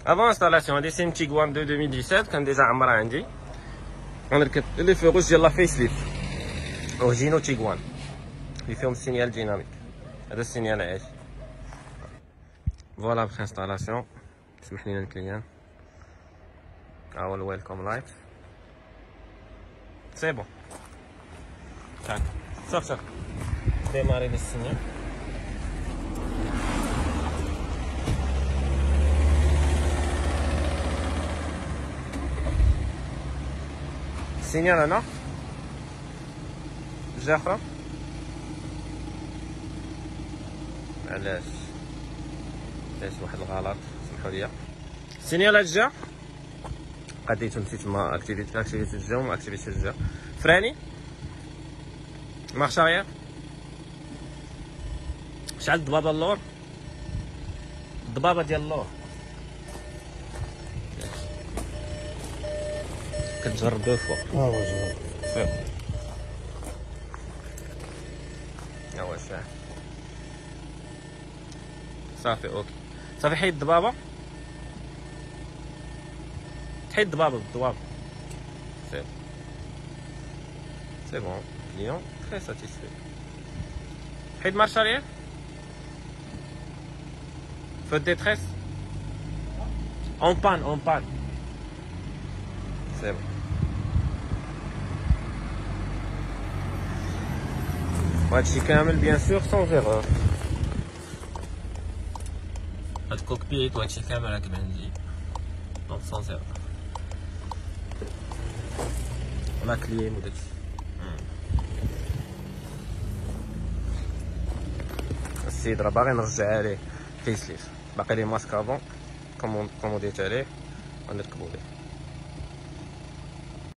افون انستالاسيون هادي سي تيغوان 2017 كان ديجا عمرها عندي. غنركب لي فوغوش ديال لا فيس ليف اورجينو تيغوان اللي فيهم السينيال ديناميك. هذا السينيال عايش. فوالا بخ انستالاسيون. سمح لينا الكليان. ها هو الويلكم لايت. سي بون. صافي ديماري لي السينيال. السينيال هنا جهة أخرى. علاش واحد الغلط سمحوا لي. السينيال هاد الجهة قديتو نسيت تما اكتيفيتي الجهة وما اكتيفيتي الجهة. فراني مارش اريير. شعل الضبابة اللور. الضبابة ديال اللور كتجرب دو فوا. جرب. هو ساهل. صافي اوكي. صافي حيد الضبابة. تحيد الضبابة بالضبابة. سي بون. كليون تري ساتيسفي. حيد مارش اريير. فو ديتريس. اون بان. سي بون. وهادشي كامل بيان سور سون زيرور. هاد الكوكبيت وهادشي كامل راكب عندي دونك سون زيرور. لا كليم وداكشي. السيد راه باغي نرجع عليه فيس ليف. باقي ليه ماسك افون كوموديت عليه ونركبو ليه.